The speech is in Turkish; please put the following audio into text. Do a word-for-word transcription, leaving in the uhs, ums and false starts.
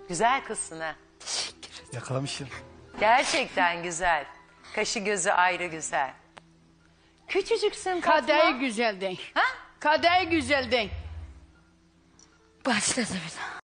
Güzel kızsın ha. Yakalamışım. Gerçekten güzel. Kaşı gözü ayrı güzel. Küçücüksün Fatma. Kadehi güzelden. Ha? Kadehi güzelden. Başladı bir daha.